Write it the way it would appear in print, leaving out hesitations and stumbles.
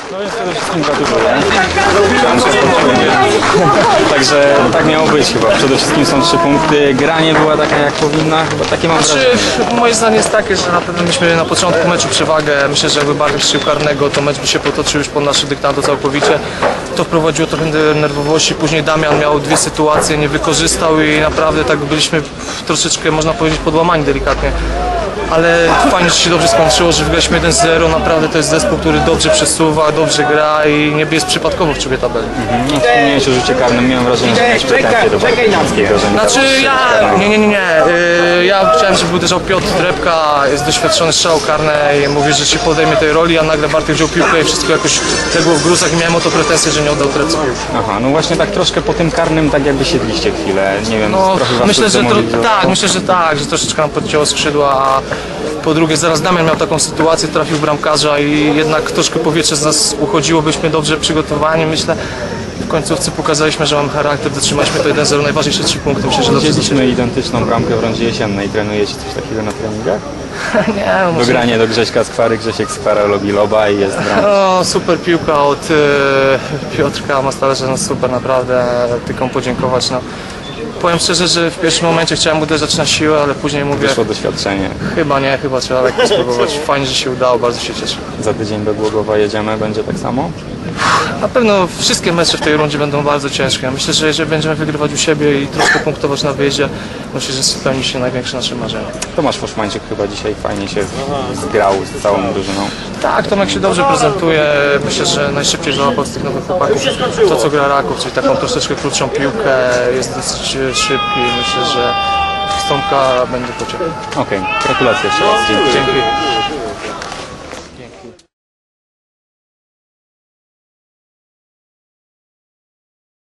No więc przede wszystkim gratuluję. Także tak miało być chyba. Przede wszystkim są 3 punkty. Gra nie była taka jak powinna. Chyba takie mam wrażenie. Moje zdanie jest takie, że na pewno mieliśmy na początku meczu przewagę. Myślę, że jakby bardziej strzał karnego, to mecz by się potoczył już pod nasze dyktando całkowicie. To wprowadziło trochę nerwowości. Później Damian miał 2 sytuacje, nie wykorzystał i naprawdę tak byliśmy troszeczkę, można powiedzieć, podłamani delikatnie. Ale fajnie, że się dobrze skończyło, że wygraliśmy 1-0. Naprawdę to jest zespół, który dobrze przesuwa, dobrze gra i nie jest przypadkowo w czubie tabeli. No wspomniałeś o rzucie karnym, miałem wrażenie, że miałeś pretensje do Bartnickiego, że nie Znaczy ja chciałem, żeby uderzał Piotr Drepka, jest doświadczony strzał karnej i mówi, że się podejmie tej roli, a nagle Bartek wziął piłkę i wszystko jakoś legło w gruzach i miałem o to pretensje, że nie oddał Trepcu. Aha, no właśnie tak troszkę po tym karnym, tak jakby siedliście chwilę, nie wiem, No, trochę was myślę, że tak, myślę, że tak, że troszeczkę nam podcięło skrzydła, a po drugie zaraz Damian miał taką sytuację, trafił bramkarza i jednak troszkę powietrze z nas uchodziło, byliśmy dobrze przygotowani, myślę. W końcówce pokazaliśmy, że mamy charakter, dotrzymaliśmy to 1-0, najważniejsze 3 punkty. Myślę, że widzieliśmy identyczną bramkę w rundzie jesiennej. Trenujecie coś takiego na treningach? Nie, Dogranie do Grześka Skwary, Grzesiek Skwara lubi loba i jest bramka. No, super piłka od Piotrka Mastalerza, no super, naprawdę, tylko podziękować. No. Powiem szczerze, że w pierwszym momencie chciałem uderzać na siłę, ale później mówię... Wyszło doświadczenie. Chyba trzeba lekko spróbować. Fajnie, że się udało, bardzo się cieszę. Za tydzień do Głogowa jedziemy, będzie tak samo? Na pewno wszystkie mecze w tej rundzie będą bardzo ciężkie. Myślę, że jeżeli będziemy wygrywać u siebie i troszkę punktować na wyjeździe, myślę, że spełni się największe nasze marzenie. Tomasz Foszmańczyk chyba dzisiaj fajnie się zgrał z całą drużyną. Tak, Tomek się dobrze prezentuje. Myślę, że najszybciej załapał z tych nowych chłopaków to, co gra Raków, czyli taką troszeczkę krótszą piłkę, jest dosyć szybki. Myślę, że z Tomka będzie pociąg. Okej, gratulacje jeszcze raz. Dzięki.